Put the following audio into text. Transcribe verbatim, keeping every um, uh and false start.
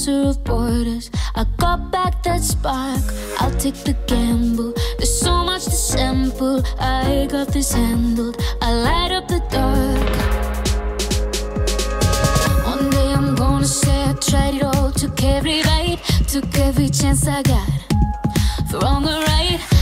master of borders. I got back that spark, I'll take the gamble. There's so much to sample, I got this handled. I light up the dark. One day I'm gonna say I tried it all. Took every bite, took every chance I got. For wrong or right,